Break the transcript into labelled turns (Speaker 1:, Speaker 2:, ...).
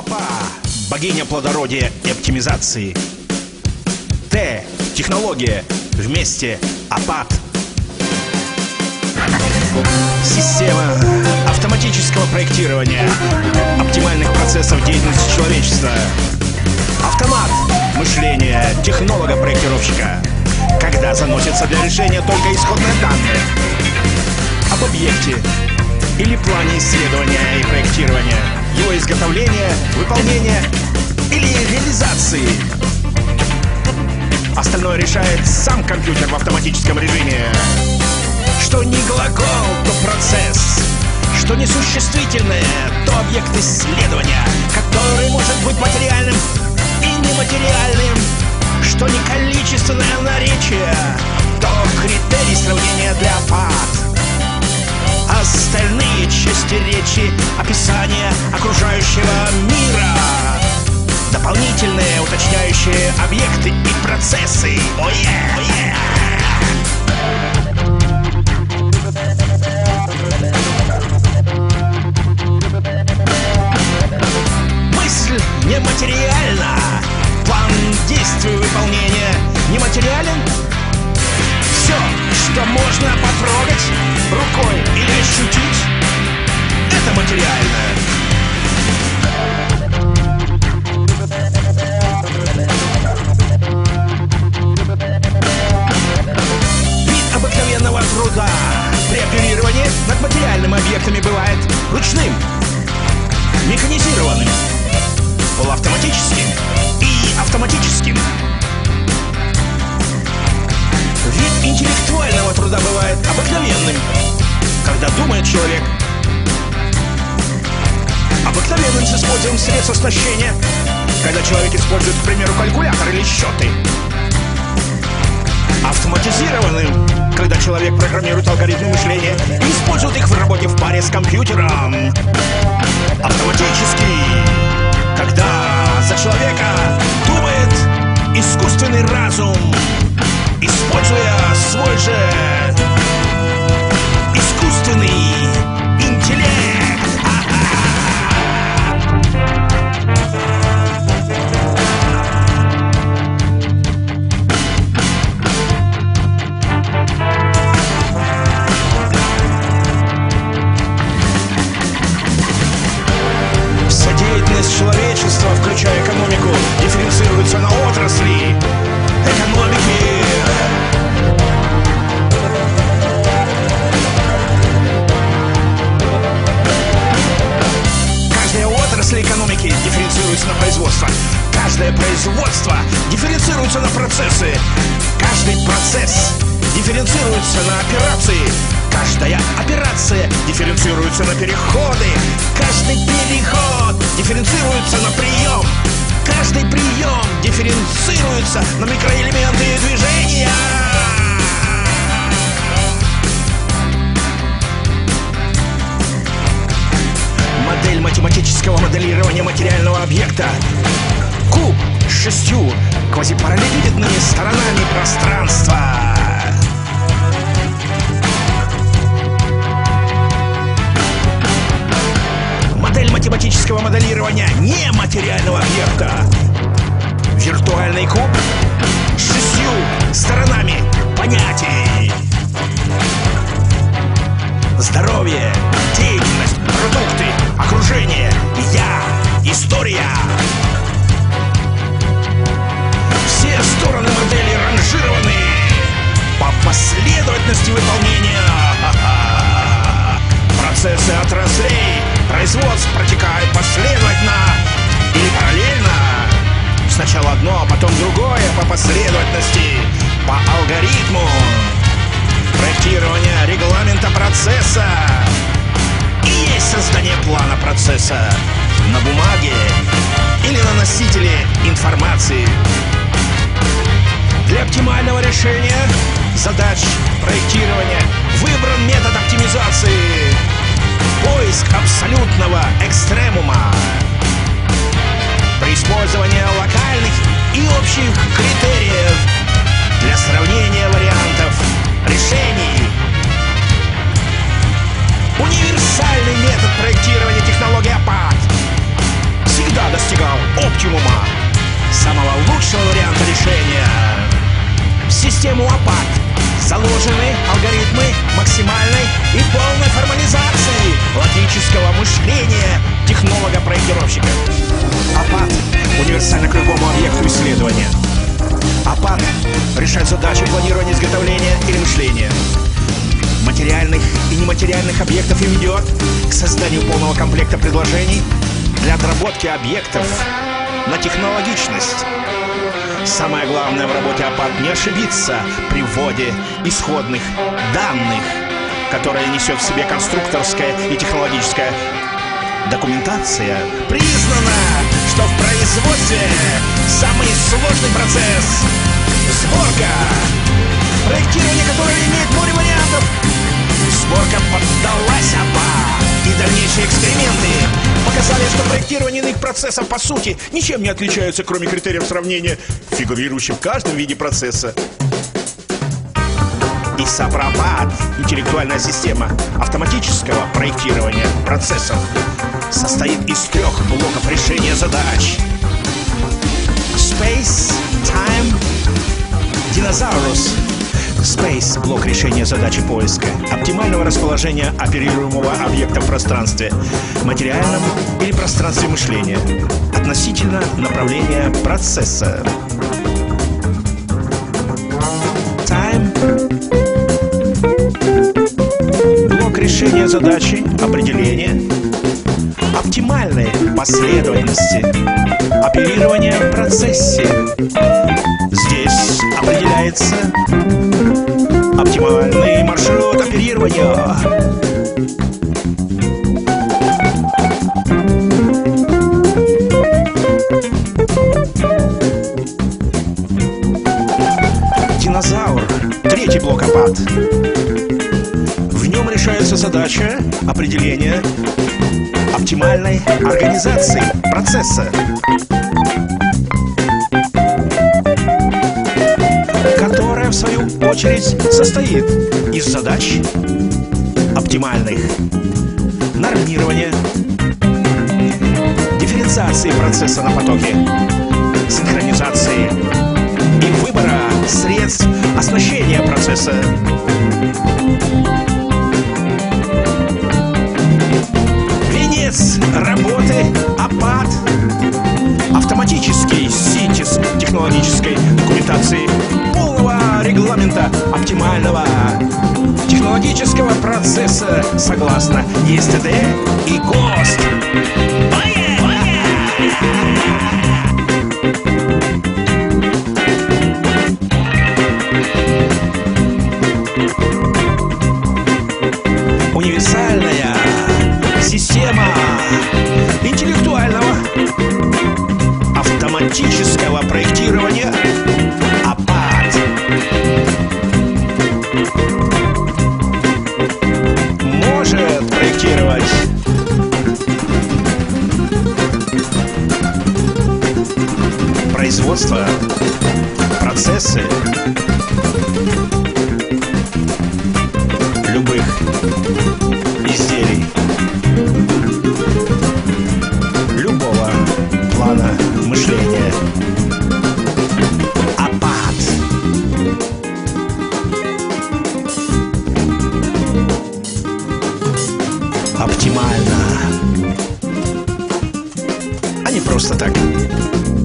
Speaker 1: Опа! Богиня плодородия и оптимизации. Т. Технология. Вместе. Апат. Система автоматического проектирования оптимальных процессов деятельности человечества. Автомат мышления технолога-проектировщика, когда заносится для решения только исходные данные об объекте или плане исследования и проектирования, его изготовления, выполнения или реализации. Остальное решает сам компьютер в автоматическом режиме. Что не глагол, то процесс. Что не существительное, то объект исследования, который может быть материальным и нематериальным. Что не количественное наречие, то критерий сравнения для апат. Остальные части речи, описание окружающего мира, дополнительные уточняющие объекты и процессы. Мысль нематериальна. План действий выполнения нематериален. Все, что можно потрогать рукой или ощутить, это материально. Вид обыкновенного труда при оперировании над материальными объектами бывает ручным, механизированным, полуавтоматическим и автоматическим. Вид интеллектуального труда бывает обыкновенным, когда думает человек, обыкновенным с использованием средств оснащения, когда человек использует, к примеру, калькулятор или счеты. Автоматизированным, когда человек программирует алгоритмы мышления и использует их в работе в паре с компьютером. Автоматический, когда за человека думает искусственный разум, используя свой же искусственный интеллект. Вся деятельность человечества, включая экономику, дифференцируется на отрасли экономики. Каждая отрасль экономики дифференцируется на производство. Каждое производство дифференцируется на процессы. Каждый процесс дифференцируется на операции. Каждая операция дифференцируется на переходы. Каждый переход дифференцируется на прием. Каждый прием дифференцируется на микроэлементы движения. Модель математического моделирования материального объекта. Куб с 6 квазипараллелепипедными сторонами пространства. Модель математического моделирования нематериального объекта. Виртуальный куб с 6 сторонами понятий. Здоровье, деятельность, продукты, окружение, я, история. Все стороны модели ранжированы по последовательности выполнения. Процессы отраслей производств протекают последовательно или параллельно. Сначала одно, а потом другое по последовательности, по алгоритму проектирования регламента процесса. И есть создание плана процесса на бумаге или на носителе информации. Для оптимального решения задач проектирования выбран метод оптимизации. Поиск абсолютного экстремума при использовании локальных и общих критериев для сравнения вариантов решений. Универсальный метод проектирования технологии апат всегда доступен. лучшего варианта решения. В систему АПАТ заложены алгоритмы максимальной и полной формализации логического мышления технолога-проектировщика. АПАТ универсально к любому объекту исследования. АПАТ решает задачи планирования, изготовления или мышления материальных и нематериальных объектов и ведет к созданию полного комплекта предложений для отработки объектов на технологичность. Самое главное в работе АПАТ — не ошибиться при вводе исходных данных, которые несет в себе конструкторская и технологическая документация. Признано, что в производстве самый сложный процесс — сборка. Проектирование, которое имеет море вариантов. Сборка поддалась АПАТ, и дальнейшие эксперименты показали, что проектирование иных процессов по сути ничем не отличаются, кроме критериев сравнения, фигурирующих в каждом виде процесса. И САПРОПАТ — интеллектуальная система автоматического проектирования процессов, состоит из 3 блоков решения задач: Space, Time, Dinosaurus. Space — блок решения задачи поиска оптимального расположения оперируемого объекта в пространстве, материальном или пространстве мышления, относительно направления процесса. Time — блок решения задачи определения оптимальной последовательности оперирования в процессе. Здесь определяется оптимальный маршрут оперирования. Динозавр — 3 блок АПАТ. В нем решается задача определения оптимальной организации процесса, которая, в свою очередь, состоит из задач оптимальных нормирования, дифференциации процесса на потоке, синхронизации и выбора средств оснащения процесса. Венец работы АПАТ — автоматический синтез технологической документации полного регламента оптимального технологического процесса согласно ЕСТД и ГОСТ. Универсальная система интеллектуального автоматического проектирования АПАТ может проектировать производство, процессы любых изделий любого плана мышления. АПАТ. Оптимально. А не просто так.